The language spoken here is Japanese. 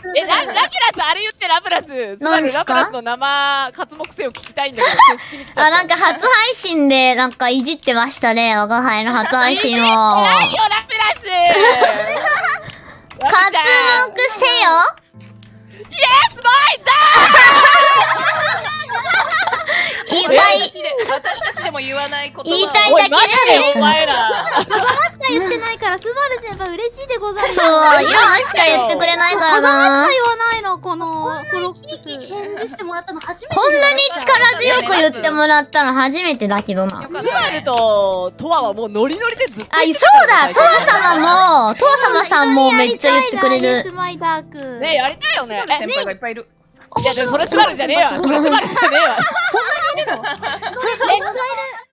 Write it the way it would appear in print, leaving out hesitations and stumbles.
ラプラス、あれ言ってラプラス。スバル、ラプラスの生活目性を聞きたいんだけど。 あ、なんか初配信で、なんかいじってましたね、我が輩の初配信を。 ないよ、ラプラス活目せよイエスボイだいっぱい私たちでも言わないこと言いたいだけでお前ら。 風間しか言ってないから、スバル先輩嬉しいでございます。 そう、今しか言ってくれないから風間な。 しか言わないの、このクロックス。 返事してもらったの初めて。 こんなに力強く言ってもらったの初めてだけどな。 スバルとトワはもうノリノリでずっと。 あ、そうだ、トワ様も、トワ様さんもめっちゃ言ってくれる。 スマイダーク。 ね、やりたいよね。 先輩がいっぱいいる。 いや、でもそれスバルじゃねえわ。それスバルじゃねえわ。 こんなにいるの？